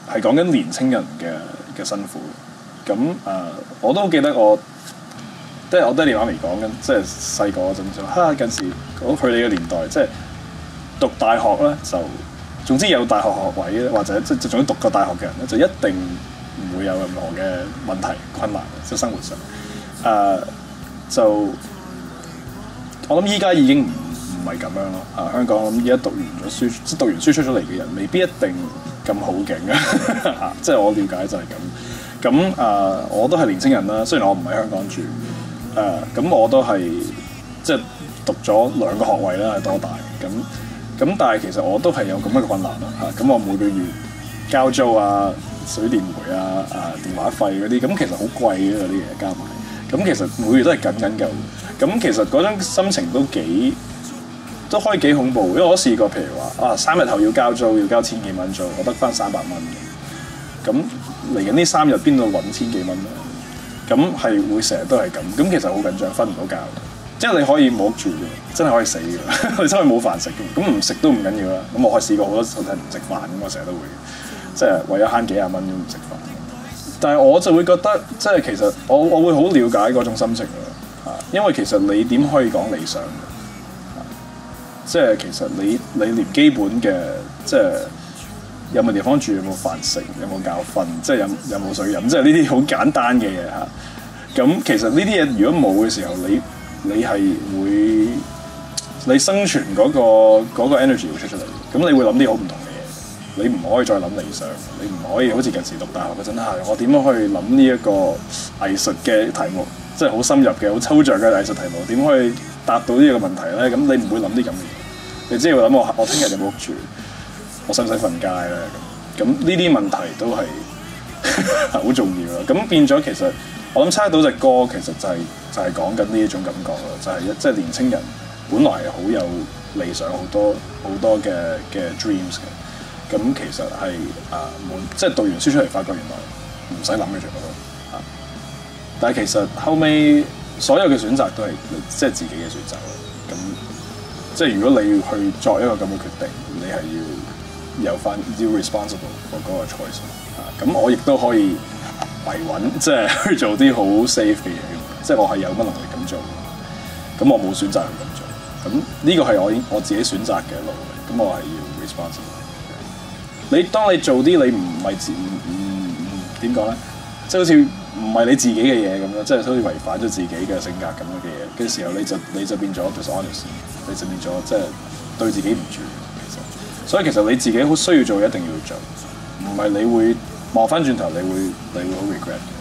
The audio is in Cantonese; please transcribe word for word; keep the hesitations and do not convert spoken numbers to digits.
係講緊年青人嘅嘅辛苦。咁誒、呃，我都記得我即係我爹哋媽咪講緊，即係細個嗰陣就嚇近時嗰佢哋嘅年代，即係讀大學咧就總之有大學學位咧，或者即係總之讀過大學嘅人咧，就一定唔會有任何嘅問題困難，即係生活上誒、呃、就我諗依家已經唔唔係咁樣咯。啊，香港我諗依家讀完咗書，即係讀完書出咗嚟嘅人，未必一定咁好勁啊！即係我了解就係咁。咁誒、呃，我都係年青人啦。雖然我唔喺香港住，誒、呃，咁我都係即係讀咗兩個學位啦，喺多大。咁咁，但係其實我都係有咁樣嘅困難啦。嚇、啊，咁我每個月交租啊、水電煤啊、啊電話費嗰啲，咁其實好貴嘅嗰啲嘢加埋。咁其實每月都係緊緊夠。咁其實嗰種心情都幾都可以幾恐怖，因為我試過譬如話啊，三日後要交租，要交千幾蚊租，我得翻三百蚊嘅。咁嚟緊呢三日邊度揾千幾蚊咧？咁係會成日都係咁，咁其實好緊張，瞓唔到覺。即係你可以冇屋住嘅，真係可以死嘅，你真係冇飯食嘅。咁唔食都唔緊要啦。咁我係試過好多時候唔食飯，咁我成日都會即係為咗慳幾廿蚊都唔食飯。但係我就會覺得，即係其實我我會好了解嗰種心情咯。因為其實你點可以講理想嘅？即係其實你你連基本嘅即係。有冇地方住？有冇飯食？有冇覺瞓？即係有有冇水飲？即係呢啲好簡單嘅嘢嚇。咁其實呢啲嘢如果冇嘅時候，你你係會你生存嗰個嗰個 energy 會出出嚟。咁你會諗啲好唔同嘅嘢。你唔可以再諗理想，你唔可以好似近時讀大學嗰陣係我點樣去諗呢一個藝術嘅題目，即係好深入嘅、好抽象嘅藝術題目，點可以答到呢個問題咧？咁你唔會諗啲咁嘅嘢，你只係會諗我我聽日有冇屋住。我使唔使瞓街咧？咁咁呢啲問題都係好重要啦。咁變咗其實我諗猜到隻歌其實就係、是、就係講緊呢一種感覺咯，就係一即係年青人本來係好有理想，好多好多嘅嘅 dreams 嘅。咁其實係啊滿即係讀完書出嚟，發覺原來唔使諗嘅全部都啊。但係其實後尾所有嘅選擇都係即係自己嘅選擇咯。咁即係如果你要去作一個咁嘅決定，你係要。有翻要 responsible for 嗰個 choice 啊，咁我亦都可以維穩，即係去做啲好 safe 嘅嘢，即係我係有乜能力咁做，咁我冇選擇去咁做，咁呢個係我我自己選擇嘅路嚟，咁我係要 responsible。你當你做啲你唔係自唔唔唔點講咧，即係好似唔係你自己嘅嘢咁樣，即係好似違反咗自己嘅性格咁樣嘅嘢嘅時候，你就你就變咗 dishonest，你就變咗即係對自己唔住。所以其實你自己好需要做，一定要做，唔係你會望翻轉頭，你會你會好 regret。